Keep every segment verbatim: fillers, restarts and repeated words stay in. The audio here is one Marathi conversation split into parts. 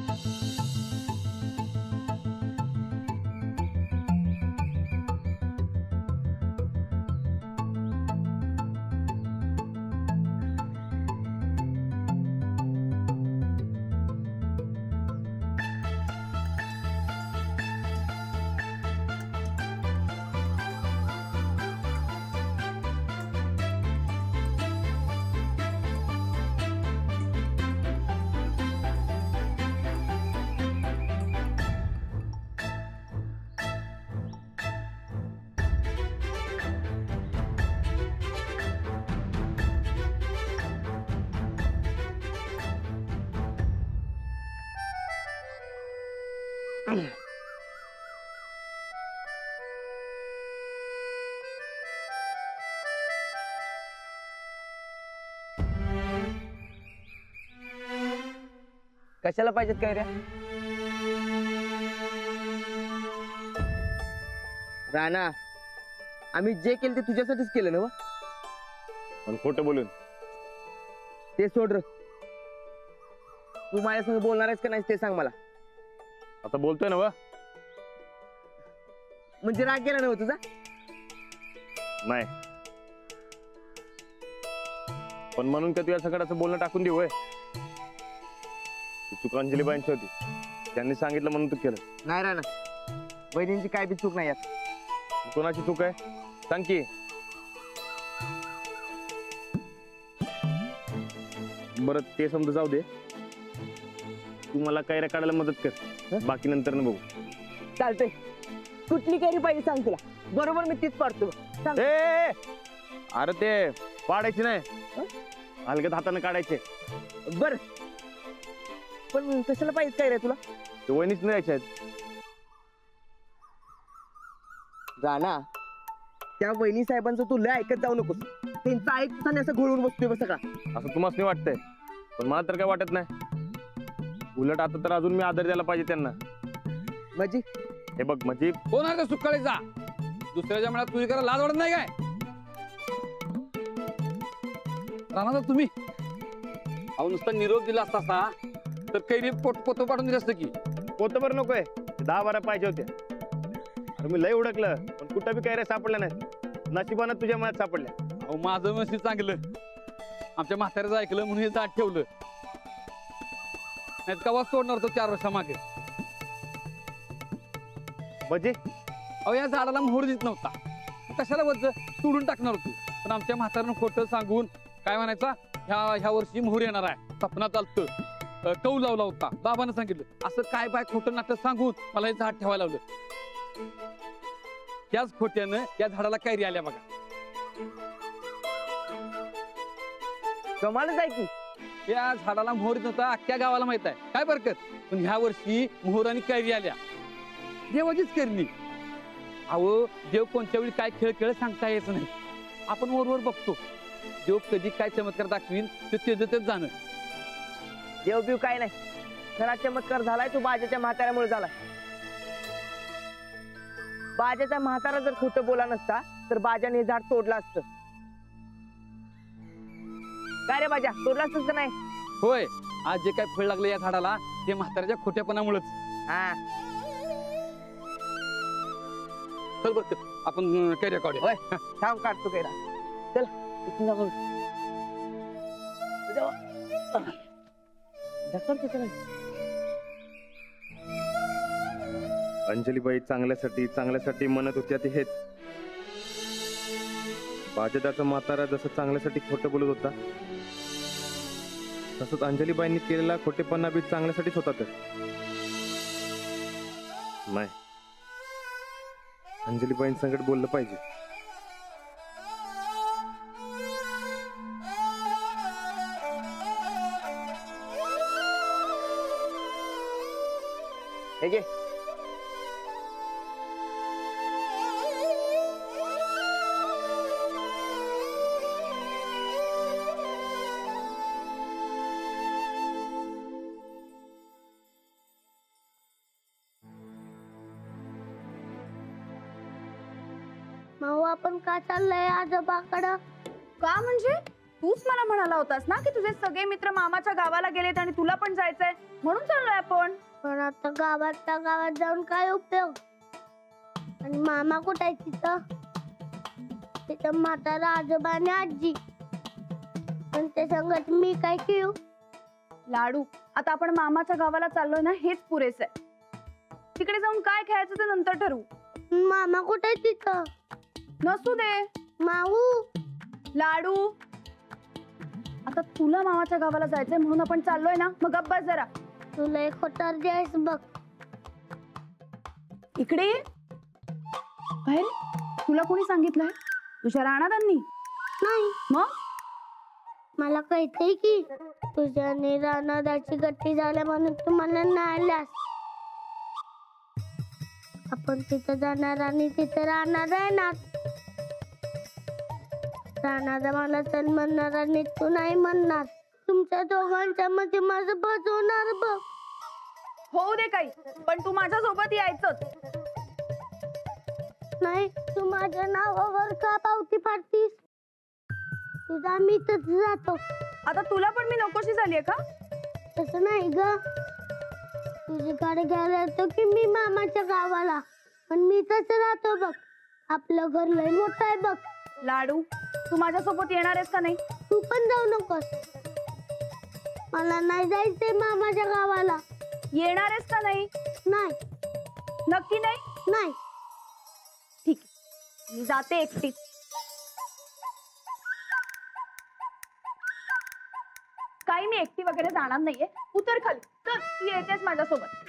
कशाला पाहिजेत काय रे? राणा, आम्ही जे केलं ते तुझ्यासाठीच केलं ना? पण खोटं बोलून ते सोड र. तू माझ्या संग बोलणार आहेस का नाही ते सांग मला. आता बोलतोय ना वा? म्हणजे राग गेला ना तुझा? नाही, पण म्हणून का तू या सगळ्याचं बोलणं टाकून देऊ? चूक अंजलीबाईंची होती, त्यांनी सांगितलं म्हणून तू केलं. नाही राणा, बहिणींची काय बी चूक नाही यात. कोणाची चूक आहे सांग की. बरं ते समजा जाऊ दे, तू मला कैऱ्या काढायला मदत कर, बाकी नंतर न बघू. चालतंय. कुठली कैरी पाहिजे सांग तुला, बरोबर मी तीच पाडतो. ए अरे ते पाडायची नाही, हलक्यात हाताने काढायचे. बर, पण कशाला पाहिजे काय रे तुला? ते वहिनीच नाही आहेत. राणा, त्या वहिनी साहेबांचं तू लय ऐकत जाऊ नकोस. त्यांचं ऐकताना असं घोळून बसतोय बस सगळा. असं तुम्हाला नाही वाटतंय, पण मला तर काय वाटत नाही. उलट आता तर अजून मी आदर द्यायला पाहिजे त्यांना. म्हणजे हे बघ, म्हणजे कोण आहे सुकाळी जा दुसऱ्याच्या मनात तुझी करा लाज वाटत नाही काय? राणा तुम्ही अहो नुसता निरोप दिला असता तर कैरी पोट पोतं पाठवून दिलं असतं की. पोतभर नकोय, दहा बारा पाहिजे होते. अरे मी लय उडकलं, पण कुठं बी कैऱ्या सापडल्या नाही. नशिबानं तुझ्या मनात सापडल्या. अहो माझं मशी चांगलं, आमच्या म्हाताऱ्याचं ऐकलं म्हणून हे जाट ठेवलं. नाही कवाच तोडणार तो चार वर्षामागे. म्हणजे अहो या झाडाला मोहर देत नव्हता, कशाला वज तोडून टाकणार होतो. पण आमच्या म्हाताऱ्यानं खोटं सांगून काय म्हणायचा, ह्या ह्या वर्षी मोहर येणार आहे, सपनात आलतं, कौ लावला होता, बाबानं सांगितलं. असं काय बाय खोटं नाटक सांगून मला हे झाड ठेवायला लावलं. त्याच खोट्यानं या झाडाला कैरी आल्या बघा. कमालच आहे की. या झाडाला मोहर नव्हता, अख्ख्या गावाला माहित आहे, काय बरकत. पण ह्या वर्षी मोहर आणि कैरी आल्या. देवाचीच करणी. अहो देव कोणत्या वेळी काय खेळ खेळ सांगता यायचं नाही. आपण वरवर बघतो, देव कधी काय चमत्कार दाखवीन ते तेच तेच जाणं. देव बिव काय नाही, खरा चमत्कार झालाय तो बाजाच्या म्हाताऱ्यामुळे झालाय. बाजाचा म्हातारा जर खोटं बोला नसता तर बाजाने हे झाड तोडलं असतं. काय रे बाजा, तोडलं असतं का नाही? होय, आज जे काय फळ लागलं या झाडाला ते म्हाताऱ्याच्या खोट्यापणामुळेच. हा चल बघ आपण कैऱ्या काढूया. होय, थांब काढतो कैरा. चल इथून जाऊ. अंजलीबाई चांगल्यासाठी चांगल्यासाठी म्हणत होत्या ते हेच. बाजादाचा म्हातारा जसं चांगल्यासाठी खोटं बोलत होता, तसंच अंजलीबाईंनी केलेला खोटेपणा बी चांगल्यासाठीच होता. तर नाही, अंजलीबाईं संकट बोललं पाहिजे. हे घे. माऊ आपण का चाललंय आजोबाकडं? का म्हणजे तूच मला म्हणाला होतास ना की तुझे सगळे मित्र मामाच्या गावाला गेलेत आणि तुला पण जायचंय म्हणून चाललोय आपण. पण आता गावातल्या गावात जाऊन काय उपयोग? आणि मामा कुठे आहे तिथं? तिथं म्हातारा आजोबा आणि आजी. पण ते सांगत मी काय खेळू? लाडू, आता आपण मामाच्या गावाला चाललोय ना हेच पुरेसं आहे. तिकडे जाऊन काय खेळायचं ते नंतर ठरवू. मामा कुठे आहे तिथं? नसू दे माऊ. लाडू, आता तुला मामाच्या गावाला जायचंय म्हणून आपण चाललोय ना, मग गप्प बस जरा. तुला एक होटार द्यायस बघ. इकडे ये. काय रे? तुला कोणी सांगितलंय? तुझ्या राणादांनी? नाही, मग मला कळतंय की तुझ्याने रानादाची गट्टी झाल्या म्हणून तू मला नाळलास. आपण तिथं जाणार आणि तिथं राहणार राहणार. राहणारा मला चल म्हणणार आणि तू नाही म्हणणार. तुमच्या दोघांच्या मध्ये माझं बस होणार बघ. होऊ दे काही, पण तू माझ्या सोबत यायचंच. नाही, तू माझ्या नावावर का पावती फाडतीस? तुझा मी तर जातो. आता तुला पण मी नकोशी झालीये का? तसं नाही ग, तुझ्याकडे घ्यायला येतो की मी मामाच्या गावाला. पण मी तसं राहतो बघ. आपलं घर लय मोठं आहे बघ. लाडू, तू माझ्या सोबत येणार आहेस का नाही? तू पण जाऊ नकोस. मला नाही जायचंय मामाच्या गावाला. येणार आहेस का नाही? नाही. नक्की नाही? नाही. ठीक आहे, मी जाते एकटी. काही मी एकटी वगैरे जाणार नाहीये. उतर खाली. चल, तू येतेस माझ्यासोबत.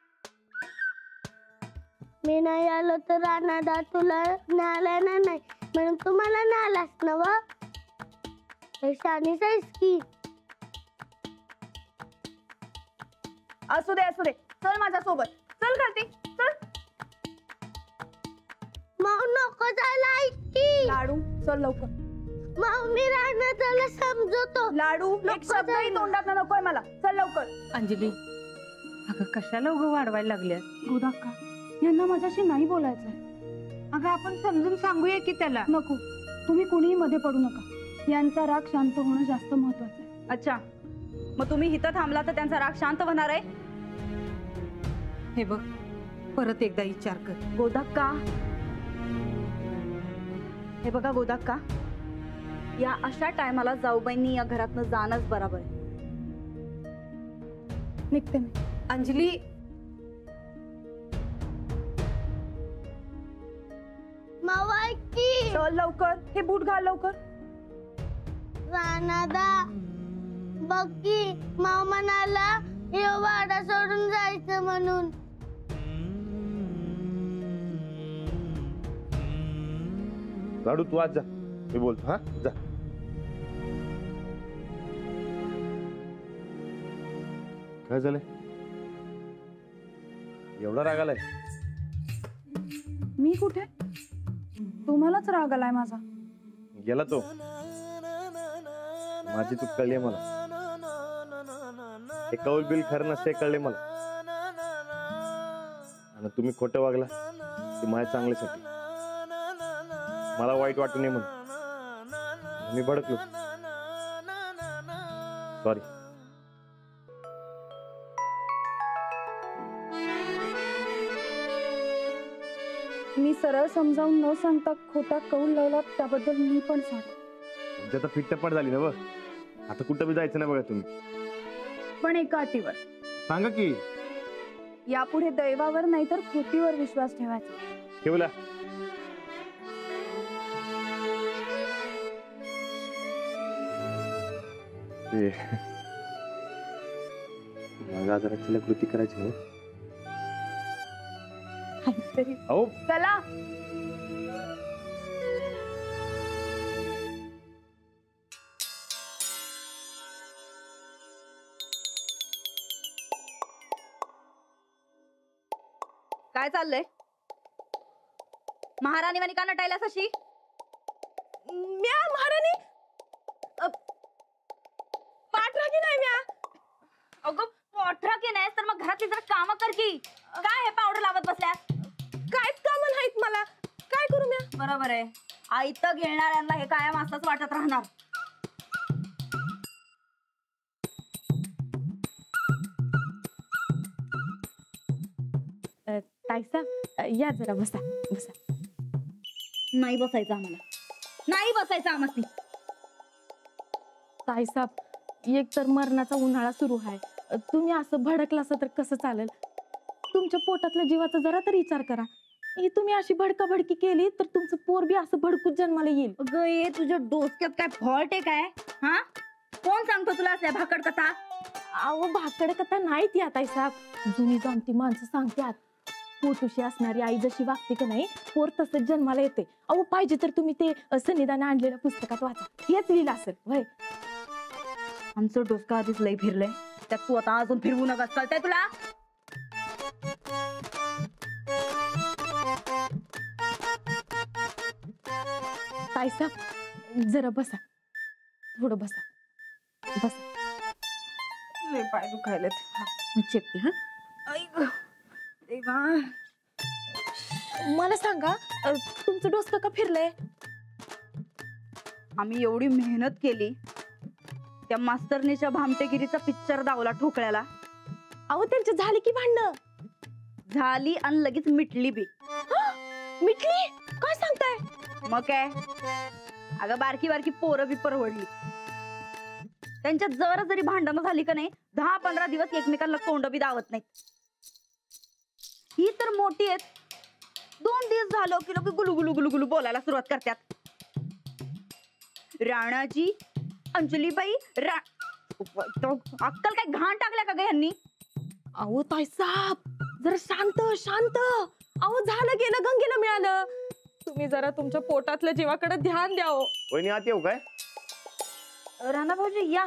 मी नाही आलो तर राणादा तुला न्यायला नाही म्हणून तुम्हाला न्यायलाच नव. शानीच आहेस की. असू दे असू दे, चल माझ्यासोबत. चल खालती चल. मग नको जायला ऐकी. लाडू, चल लवकर. मग मी राणादाला समजवतो. लाडू, एक शब्दही तोंडात नकोय मला. चल लवकर. अंजली, अगं कशाला उगं वाढवायला लागल्यास? गोदाक्का, यांना माझ्याशी नाही बोलायचंय. अगं आपण समजून सांगूया की त्याला. नको, तुम्ही कुणीही मध्ये पडू नका. यांचा राग शांत होणं जास्त महत्वाचं आहे. अच्छा, मग तुम्ही इथं थांबला तर त्यांचा राग शांत होणार आहे? हे बघ, परत एकदा विचार कर. गोदाक्का, हे बघा गोदाक्का, या अशा टायमाला जाऊबाईंनी या घरातनं जाणंच बरोबर आहे. निघते मी. अंजली, मावा ऐकी. चल लवकर, हे बूट घाल लवकर. राणादा बघ की, माव म्हणाला हे वाडा सोडून जायचं म्हणून. लाडू तू आज जा, मी बोलतो. हा जा. काय झालंय? एवढा राग आलाय? मी कुठे? तुम्हालाच राग आलाय माझा. गेला तो. माझी चूक कळली मला. हे कौल बिल खरं नसते कळले मला. आणि तुम्ही खोटं वागला ते माझ्या चांगल्यासाठी. मला वाईट वाटू नये म्हणून मी भडकलो. सॉरी. मी सरळ समजावून न सांगता खोटा कौल लावला त्याबद्दल मी पण सॉरी. तुमची आता फिट्टपट झाली ना बघ. आता कुठं बी जायचं नाही बघा तुम्ही. पण एका अटीवर. सांगा की. यापुढे दैवावर नाही तर कृतीवर विश्वास ठेवायचा. ठेवला. माझ्या आजाराची कृती करायची ना. अहो चला. काय चाललंय? महाराणी वाणी का नटायलास अशी? म्या महाराणी पाठराखी नाही म्या. अगं पोठरा की नाहीस तर मग घरातली जरा कामं कर की. काय हे पावडर लावत बसल्या? काहीच काम नाहीत मला. काय करू म्या? बरोबर आहे. आयतं घेणाऱ्यांना हे कायम असंच वाटत राहणार. ताईसाहेब या जरा बसा बसा. नाही बसायचं आम्हाला, नाही बसायचं आम्हाला. ताईसाहेब एक तर मरणाचा उन्हाळा सुरू आहे, तुम्ही असं भडकला असं तर कसं चालेल? तुमच्या पोटातल्या जीवाचा जरा तरी विचार करा. ही तुम्ही अशी भडका भडकी केली तर तुमचं पोर बी असं भडकूच जन्माला येईल. अगं ये तुझ्या डोसक्यात काय फॉल्ट आहे काय? हा कोण सांगतो तुला असल्या भाकड कथा? अहो भाकड कथा नाहीत या ताईसाहेब, जुनी जाणती माणसं सांगतात. पोटुशी असणारी आई जशी वागते का नाही, पोर तसंच जन्माला येते. अहो पाहिजे तर तुम्ही ते सन्निधान आणलेल्या पुस्तकात वाचा, हेच लिहिलं असेल. वय आमचं डोसकं आधीच लय फिरलंय, त्यात तू आता अजून फिरवू नका. कळतंय तुला? ताईसाहेब जरा बसा, थोडं बसा बसा. लय पाय दुखायलेत. मी चेपते. हा देवा, मला सांगा अ, तुमचं डोसकं का फिरलंय? आम्ही एवढी मेहनत केली, त्या मास्तरनीच्या भामटेगिरीचा पिक्चर दावला ठोकळ्याला. अहो त्यांची झाली की भांडणं? झाली आणि लगेच मिटली बी. मिटली? काय सांगताय? मग काय, अगं बारकी बारकी पोरं बी परवडली. त्यांच्यात जरा जरी भांडणं झाली का नाही, दहा पंधरा दिवस एकमेकांना तोंड बी दावत नाहीत. ही तर मोठी आहेत, दोन दिवस झालं की लोक गुलू गुलू गुलू गुलू बोलायला सुरुवात करतात. राणाजी, अंजलीबाई, रा अक्कल काय घाण टाकल्या का ग यांनी? अहो ताईसाहेब जरा शांत शांत. अहो झालं गेलं गंगेला मिळालं. तुम्ही जरा तुमच्या पोटातल्या जीवाकडे ध्यान द्या. हो वहिनी आत येऊ काय? राणा भाऊजी या.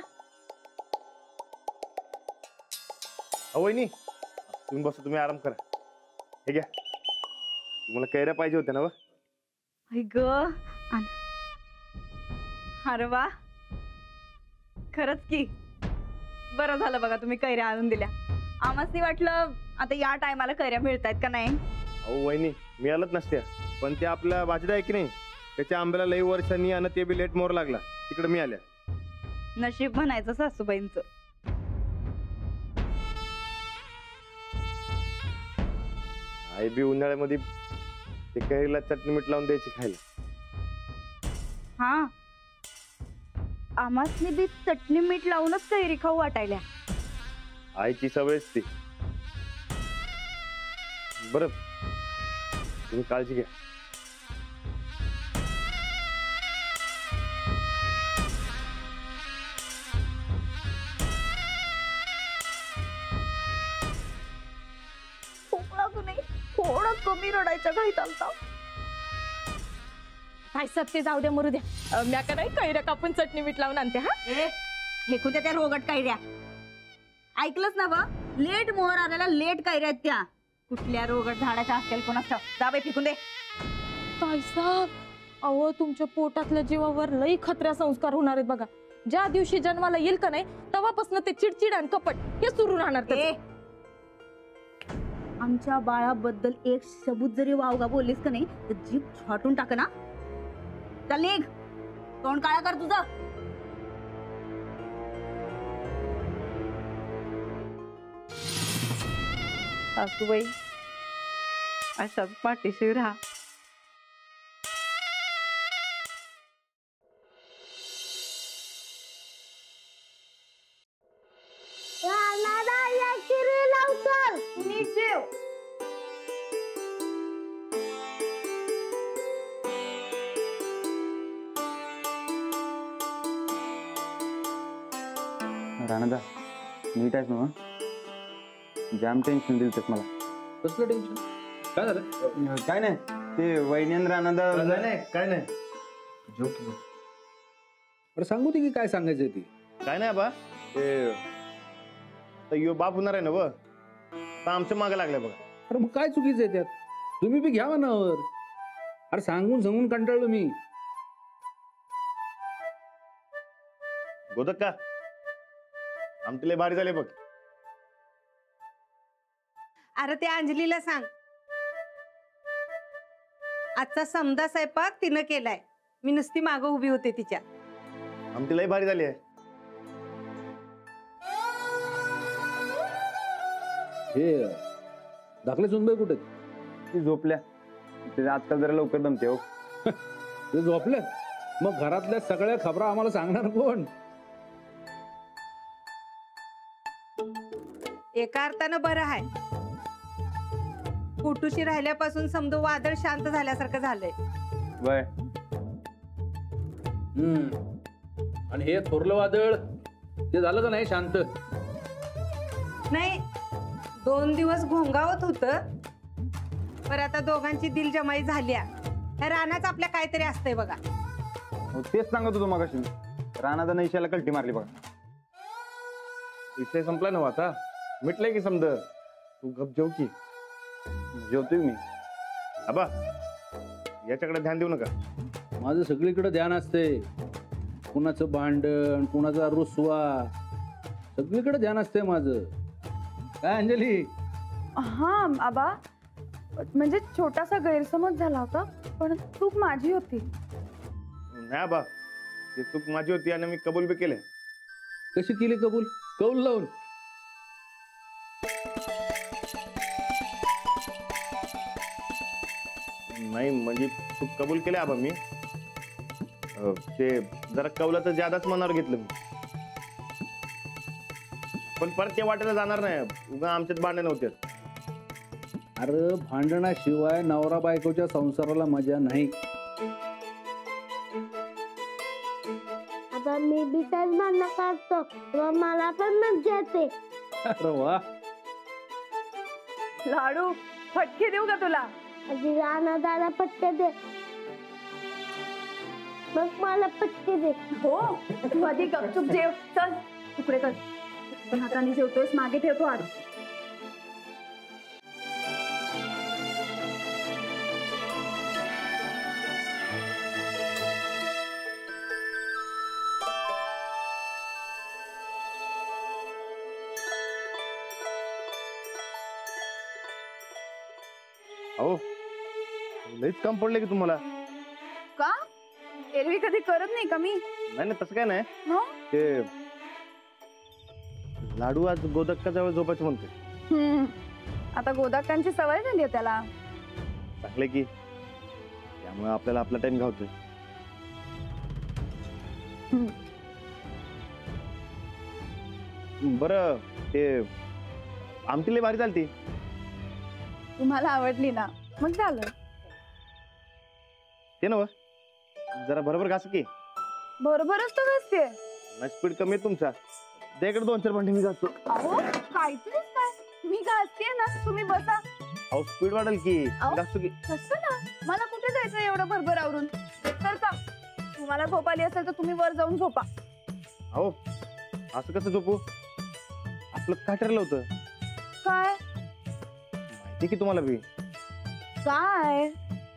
अहो वहिनी तुम्ही बसा, तुम्ही आराम करा. हे घ्या, तुम्हाला कैऱ्या पाहिजे होत्या ना? व आई ग, अरे वा, खरंच की बरं झालं बघा तुम्ही कैऱ्या आणून दिल्या. आम्हाला वाटलं आता या टायमाला कैऱ्या मिळतायत का नाही. अहो वहिनी मिळालंच नसत्या, पण ते आपल्या भाजीला आहे की नाही, त्याच्या आंब्याला लई वर्षांनी आणि ते बी लेट मोर लागला, तिकडे मिळाल्या. नशीब म्हणायचं सासूबाईंचं. आई बी उन्हाळ्यामध्ये ते कैरीला चटणी मीठ लावून द्यायची खायला. हा, आम्हासनी बी चटणी मीठ लावूनच कैरी खाऊ वाटायल्या. आईची सवयच ती. बरं तुम्ही काळजी घ्या. थोडं कमी रडायच्या घाईत आलता. ताईसाहेब ते जाऊ द्या, मरू द्या. अ, म्या का नाही कैऱ्या कापून चटणी मीठ लावून आणते. हा ए फेकून त्या रोगट कैऱ्या. ऐकलंच ना ग, लेट मोहर आलेला लेट कैऱ्या आहेत त्या. कुठल्या रोगट झाडाच्या असतील कोणाच जा बाई, फेकून दे. ताईसाहेब अहो तुमच्या पोटातल्या जीवावर लई खतऱ्या संस्कार होणार आहेत बघा. ज्या दिवशी जन्माला येईल का नाही तेव्हापासून ते चिडचिड आणि कपट हे सुरू राहणार. त्याचं. आमच्या बाळाबद्दल एक शब्द जरी वावगा बोललीस का नाही तर जीभ छाटून टाक ना. चल निघ, तोंड काळा कर तुझं. सासूबाई अशाच पाठीशी राहा. राणादा नीट आहेस ना? जाम टेन्शन दिलंस मला. कसलं टेन्शन? काय झालं? काय नाही, ते वैनेंद्र राणादा. नाही काय नाही, बरं सांगू दे की काय सांगायचंय ती. काय नाही बा, ते यो बाप होणार आहे ना व, तर आमच्या मागे लागल्या बघा. अरे मग काय चुकीचं आहे त्यात? तुम्ही बी घ्या मनावर. अरे सांगून सांगून कंटाळलो मी. गोदक का आमचे लय भारी झाले बघ. अरे त्या अंजलीला सांग, आजचा समदा स्वयंपाक तिनं केलाय. मी नुसती मागं उभी होते तिच्या. आमची लय भारी झाली आहे. हे दाखले सुनबाई कुठे? ती झोपल्या ते आजकाल जरा लवकर दमते हो. ते झोपले मग घरातल्या सगळ्या खबरा आम्हाला सांगणार कोण? एका अर्थानं बरं आहे. कुटुशी राहिल्यापासून समजा वादळ शांत झाल्यासारखं झालंय. वय हम्म आणि हे थोरलं वादळ ते झालं का नाही शांत? नाही, दोन दिवस घोंगावत होत, पर आता दोघांची दिलजमाई झाल्या. ह्या रानाच आपल्या काहीतरी असतंय बघा. हो, तेच सांगत होतो मगाशी. राणाचा नैशाला कल्टी मारली बघा. विषय संपला ना आता, मिटलंय की समज. तू गप जेव की. जेवतोय मी. आबा याच्याकडे ध्यान देऊ नका. माझं सगळीकडे ध्यान असते. कुणाचं भांडण, कुणाचा रुसवा, सगळीकडे ध्यान असते माझं. काय अंजली? हा आबा, म्हणजे छोटासा गैरसमज झाला होता, पण चूक माझी होती. नाही आबा, ती चूक माझी होती आणि मी कबूल बी केले. कशी केली कबूल? कौल लावून? नाही म्हणजे चूक कबूल केले आबा मी. अं, ते जरा कौलाचं जादाच मनावर घेतलं मी. पण परत ते वाटेला जाणार नाही. उगा आमच्यात भांडण होते. अरे भांडणाशिवाय नवरा बायकोच्या संसाराला मजा नाही. आता मी बी त्याच भांडणं काढतो तेव्हा मला पण मजा येते. अरे वा. लाडू फटके देऊ का तुला? आधी राणा दादा पटके दे, मग मला पटके दे. हो, तू आधी गपचूप जेव. चल तुकडे कर. पण हाताने जेवतोयस, मागे ठेवतो आज. अहो लईच काम पडले की तुम्हाला. का? एरवी कधी करत नाही का मी? नाही नाही तसं काय नाही. हो? ते लाडू आज गोदक्का जवळ झोपायचं म्हणते. हम्म. आता गोदाकांची सवय झाली आहे त्याला. टाकले की त्यामुळे आपल्याला आपला टाइम घावतोय. बरं ते आमटी लय भारी चालती. तुम्हाला आवडली ना, मग झालं. ते नव जरा बरोबर घास की. बरोबरच तर घासते. ना स्पीड कमी आहे तुमचा. दे इकडे दोन चार भांडे मी घासतो. अहो काहीतरीच काय, मी घासते ना, तुम्ही बसा. अहो स्पीड वाढेल की. अहो. घासतो की. कसं ना, मला कुठे जायचं एवढं भरभर आवरून. तर का तुम्हाला झोप आली असेल तर तुम्ही वर जाऊन झोपा. अहो असं कसं झोपू? आपलं काय ठरलं होतं काय? माहिती की तुम्हाला बी. काय?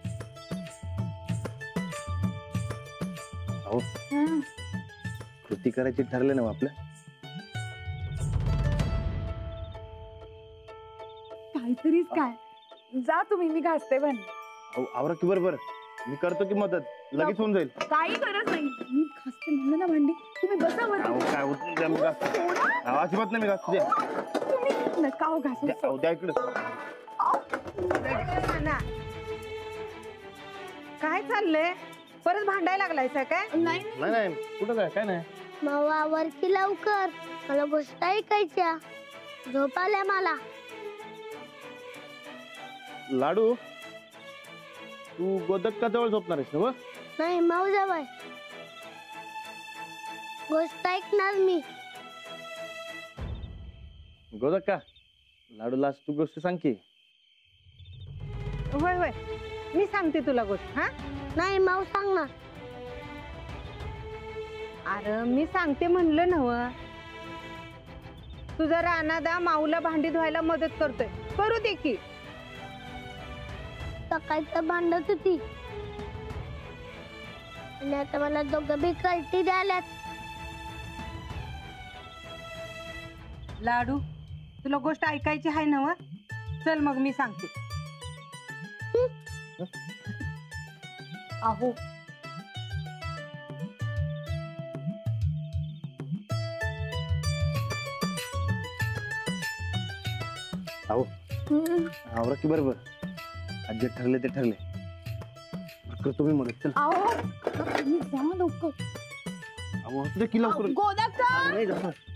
अहो हं. कृती करायची ठरलं ना आपलं. काहीतरीच काय. जा तुम्ही, मी घासते पण. अहो आवरा की बरोबर. मी करतो की मदत. लगेच होऊन जाईल. काही गरज नाही, मी घासते म्हणलं ना भांडी. तुम्ही बसा वर. अहो काय होत नाही. द्या, मी घासतो. अहो, अजिबात नाही मी घासतो. द्या. तुम्ही नका हो घासून. द्या, अहो, द्या इकडं. ना, काय चाललंय? परत भांडायला लागलायसा काय? नाही नाही नाही कुठं काय काय नाही. मग वावर की लवकर, मला गोष्ट ऐकायच्या. झोप आल्या मला. लाडू तू गोदक्का जवळ झोपणार आहेस ना? व? नाही माऊ जवळ. गोष्ट ऐकणार मी. गोदक्का लाडूला आज तू गोष्ट सांग की. होय होय, मी सांगते तुला गोष्ट. हा नाही माऊ सांगणार. अरे मी सांगते म्हणलं नव. तुझा रानादा माऊला भांडी धुवायला मदत करतोय, करू दे की. सकाळी तर भांडत होती आणि आता मला दोघं बी कल्टी द्याल्यात. लाडू तुला गोष्ट ऐकायची आहे नव? चल मग मी सांगते. अहो अहो हम्म. आवरा की बरोबर. आज जे ठरले ते ठरले. करतो मी मदत. चल अहो तुम्ही जा लवकर. अहो, तुझ्या किल्ला करून गोदाचा नाही जाणार.